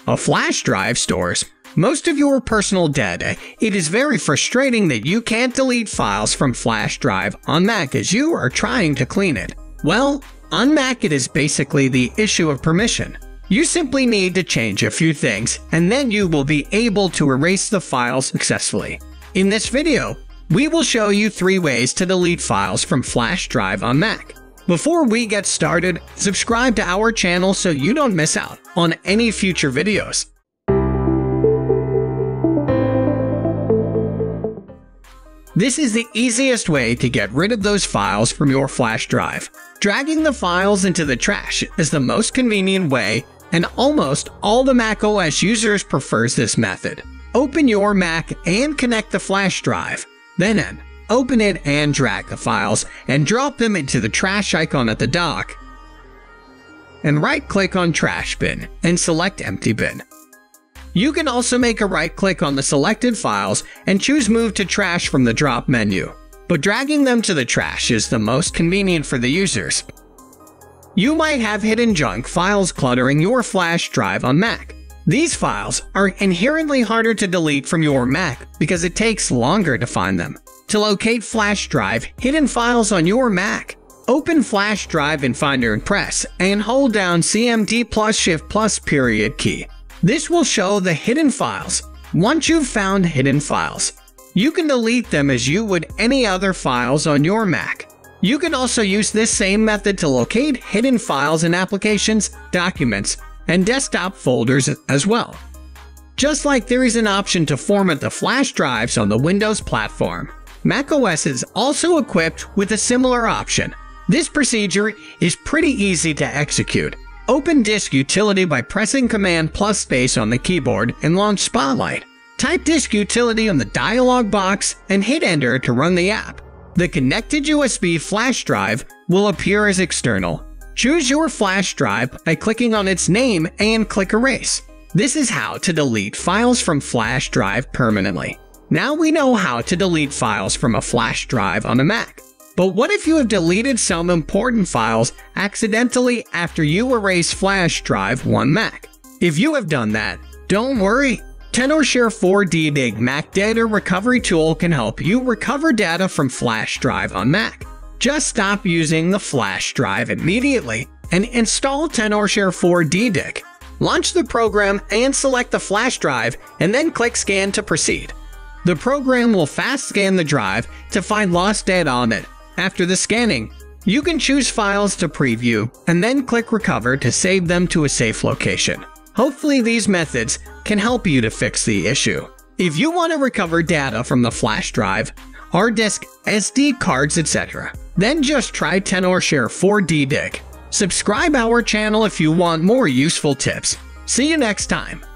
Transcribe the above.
a flash drive stores most of your personal data. It is very frustrating that you can't delete files from flash drive on Mac as you are trying to clean it. Well, on Mac it is basically the issue of permission. You simply need to change a few things and then you will be able to erase the files successfully. In this video, we will show you 3 ways to delete files from flash drive on Mac. Before we get started, subscribe to our channel so you don't miss out on any future videos. This is the easiest way to get rid of those files from your flash drive. Dragging the files into the trash is the most convenient way, and almost all the macOS users prefers this method. Open your Mac and connect the flash drive. Then open it and drag the files and drop them into the trash icon at the dock. And right-click on Trash Bin and select Empty Bin. You can also make a right-click on the selected files and choose Move to Trash from the drop menu, but dragging them to the trash is the most convenient for the users. You might have hidden junk files cluttering your flash drive on Mac. These files are inherently harder to delete from your Mac because it takes longer to find them. To locate flash drive hidden files on your Mac, open Flash Drive in Finder and press and hold down Ctrl+Shift+% key. This will show the hidden files. Once you've found hidden files, you can delete them as you would any other files on your Mac. You can also use this same method to locate hidden files in applications, documents, and desktop folders as well. Just like there is an option to format the flash drives on the Windows platform, macOS is also equipped with a similar option. This procedure is pretty easy to execute. Open Disk Utility by pressing Command+Space on the keyboard and launch Spotlight. Type Disk Utility on the dialog box and hit Enter to run the app. The connected USB flash drive will appear as external. Choose your flash drive by clicking on its name and click Erase. This is how to delete files from flash drive permanently. Now we know how to delete files from a flash drive on a Mac. But what if you have deleted some important files accidentally after you erase flash drive on Mac? If you have done that, don't worry. Tenorshare 4DDiG Mac Data Recovery Tool can help you recover data from flash drive on Mac. Just stop using the flash drive immediately and install Tenorshare 4DDiG. Launch the program and select the flash drive and then click Scan to proceed. The program will fast scan the drive to find lost data on it. After the scanning, you can choose files to preview and then click Recover to save them to a safe location. Hopefully these methods can help you to fix the issue. If you want to recover data from the flash drive, hard disk, SD cards, etc., then just try Tenorshare 4DDiG. Subscribe our channel if you want more useful tips. See you next time.